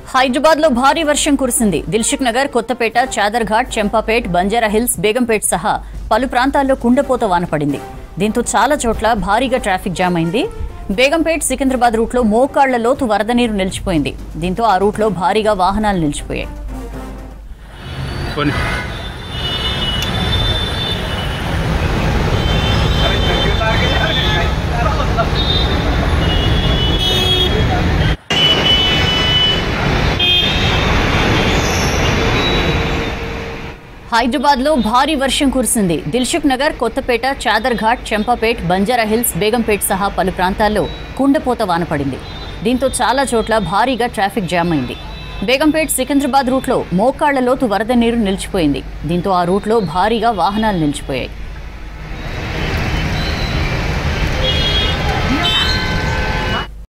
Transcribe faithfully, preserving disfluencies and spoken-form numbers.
హైదరాబాద్ లో భారీ వర్షం కురిసింది. దిల్సుఖ్ నగర్, కొత్తపేట, చాదర్ఘాట్, చెంపాపేట్, బంజారా హిల్స్, బేగంపేట్ సహా పలు ప్రాంతాల్లో కుండపోత వాన పడింది. దీంతో చాలా చోట్ల భారీగా ట్రాఫిక్ జామ్ అయింది. బేగంపేట్ సికింద్రాబాద్ రూట్లో మోకాళ్ల లోతు వరద నీరు నిలిచిపోయింది. దీంతో ఆ రూట్లో భారీగా వాహనాలు నిలిచిపోయాయి. హైదరాబాద్ లో భారీ వర్షం కురిసింది. దిల్సుఖ్ నగర్, కొత్తపేట, చాదర్ఘాట్, చెంపాపేట్, బంజారా హిల్స్, బేగంపేట్ సహా పలు ప్రాంతాల్లో కుండపోత వాన పడింది. దీంతో చాలా చోట్ల భారీగా ట్రాఫిక్ జామ్ అయింది. బేగంపేట్ సికింద్రాబాద్ రూట్లో మోకాళ్ల లోతు వరద నీరు నిలిచిపోయింది. దీంతో ఆ రూట్లో భారీగా వాహనాలు నిలిచిపోయాయి.